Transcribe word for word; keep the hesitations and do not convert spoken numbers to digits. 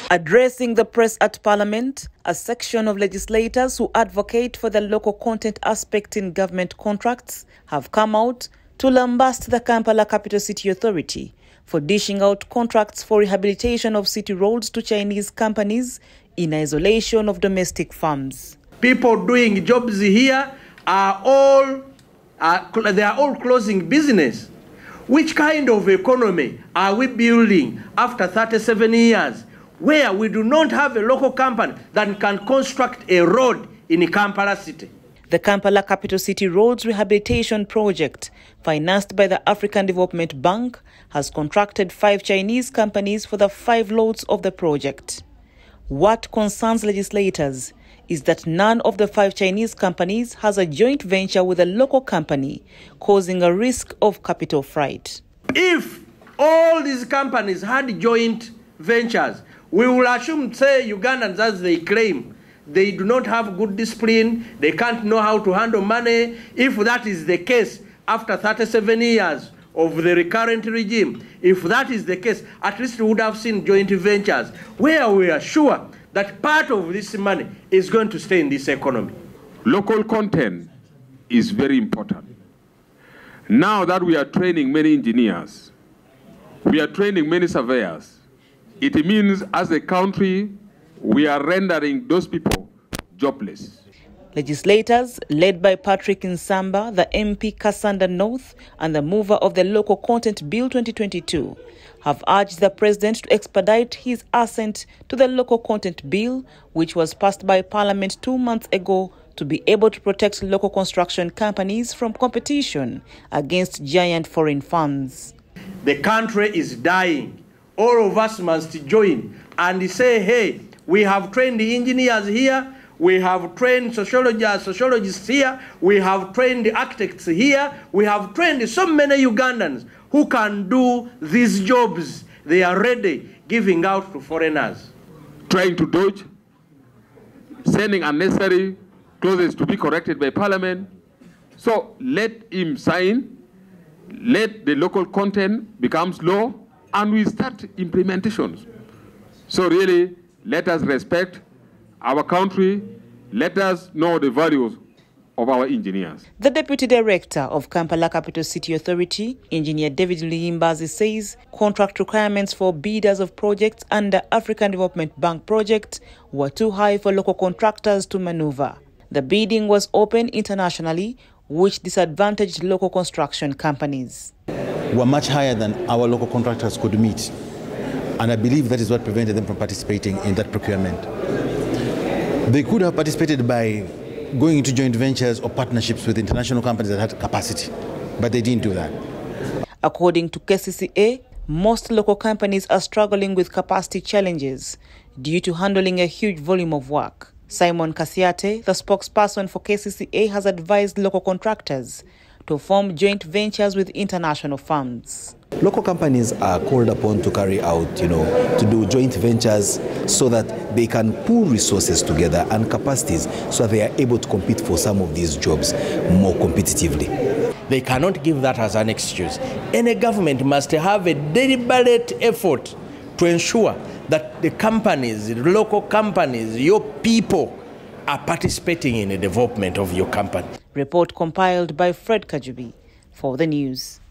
Addressing the press at Parliament, a section of legislators who advocate for the local content aspect in government contracts have come out to lambast the Kampala Capital City Authority for dishing out contracts for rehabilitation of city roads to Chinese companies in isolation of domestic firms. People doing jobs here are all, uh, they are all closing business. Which kind of economy are we building after thirty-seven years? Where we do not have a local company that can construct a road in Kampala City. The Kampala Capital City Roads Rehabilitation Project, financed by the African Development Bank, has contracted five Chinese companies for the five loads of the project. What concerns legislators is that none of the five Chinese companies has a joint venture with a local company, causing a risk of capital fright. If all these companies had joint ventures, we will assume, say, Ugandans, as they claim, they do not have good discipline, they can't know how to handle money. If that is the case, after thirty-seven years of the recurrent regime, if that is the case, at least we would have seen joint ventures where we are sure that part of this money is going to stay in this economy. Local content is very important. Now that we are training many engineers, we are training many surveyors, it means as a country, we are rendering those people jobless. Legislators, led by Patrick Nsamba, the M P Kassanda North, and the mover of the Local Content Bill twenty twenty-two, have urged the President to expedite his assent to the Local Content Bill, which was passed by Parliament two months ago to be able to protect local construction companies from competition against giant foreign firms. The country is dying. All of us must join and say, hey, we have trained the engineers here, we have trained sociologists, sociologists here, we have trained the architects here, we have trained so many Ugandans who can do these jobs. They are ready, giving out to foreigners. Trying to dodge, sending unnecessary clauses to be corrected by Parliament. So let him sign, let the local content becomes law, and we start implementations. So really, let us respect our country. Let us know the values of our engineers. The Deputy Director of Kampala Capital City Authority, Engineer David Liyimbazi, says contract requirements for bidders of projects under African Development Bank project were too high for local contractors to maneuver. The bidding was open internationally, which disadvantaged local construction companies. Were much higher than our local contractors could meet. And I believe that is what prevented them from participating in that procurement. They could have participated by going into joint ventures or partnerships with international companies that had capacity, but they didn't do that. According to K C C A, most local companies are struggling with capacity challenges due to handling a huge volume of work. Simon Kasiate, the spokesperson for K C C A, has advised local contractors to form joint ventures with international firms. Local companies are called upon to carry out, you know, to do joint ventures so that they can pool resources together and capacities so that they are able to compete for some of these jobs more competitively. They cannot give that as an excuse. Any government must have a deliberate effort to ensure that the companies, the local companies, your people are participating in the development of your company. Report compiled by Fred Kajubi for the news.